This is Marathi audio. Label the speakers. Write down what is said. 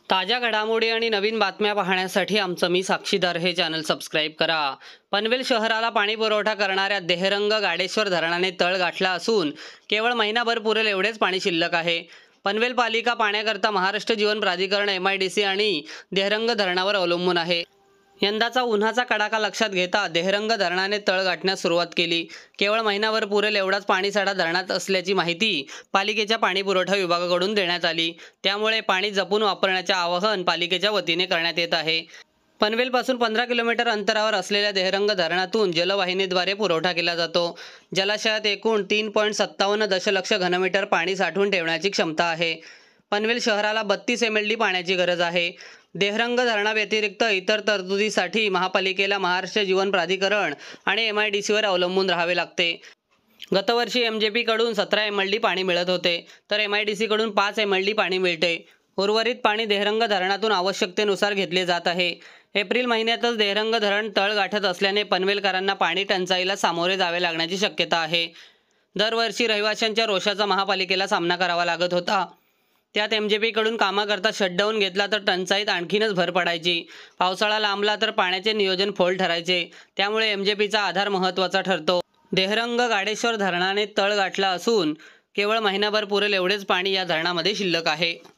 Speaker 1: ताज्या घडामोडी आणि नवीन बातम्या पाहण्यासाठी आमचं मी साक्षीदार हे चॅनल सबस्क्राईब करा। पनवेल शहराला पाणी पुरवठा करणाऱ्या देहरंग गाडेश्वर धरणाने तळ गाठला असून केवळ महिनाभर पुरेल एवढेच पाणी शिल्लक आहे। पनवेल पालिका पाण्याकरता महाराष्ट्र जीवन प्राधिकरण MIDC आणि देहरंग धरणावर अवलंबून आहे। यंदाचा उन्हाचा कडाका लक्षात घेता देहरंग धरणाने तळ गाठण्यास सुरुवात केली। केवळ महिनाभर पुरेल एवढाच पाणीसाठा धरणात असल्याची माहिती पालिकेच्या पाणीपुरवठा विभागाकडून देण्यात आली। त्यामुळे पाणी जपून वापरण्याचे आवाहन पालिकेच्या वतीने करण्यात येत आहे। पनवेलपासून 15 किलोमीटर अंतरावर असलेल्या देहरंग धरणातून जलवाहिनीद्वारे पुरवठा केला जातो। जलाशयात एकूण 3.57 दशलक्ष घनमीटर पाणी साठवून ठेवण्याची क्षमता आहे। पनवेल शहराला 32 MLD पाण्याची गरज आहे। देहरंग धरणाव्यतिरिक्त इतर तरतुदीसाठी महापालिकेला महाराष्ट्र जीवन प्राधिकरण आणि MIDCवर अवलंबून राहावे लागते। गतवर्षी MJP कडून 17 MLD पाणी मिळत होते, तर MIDC कडून 5 MLD पाणी मिळते। उर्वरित पाणी देहरंग धरणातून आवश्यकतेनुसार घेतले जात आहे। एप्रिल महिन्यातच देहरंग धरण तळ गाठत असल्याने पनवेलकरांना पाणी टंचाईला सामोरे जावे लागण्याची शक्यता आहे। दरवर्षी रहिवाशांच्या रोषाचा महापालिकेला सामना करावा लागत होता। त्यात MJP कडून कामाकरता शटडाऊन घेतला तर टंचाईत आणखीनच भर पडायची। पावसाळा लांबला तर पाण्याचे नियोजन फोल ठरायचे। त्यामुळे MJPचा आधार महत्त्वाचा ठरतो। देहरंग गाडेश्वर धरणाने तळ गाठला असून केवळ महिनाभर पुरेल एवढेच पाणी या धरणामध्ये शिल्लक आहे।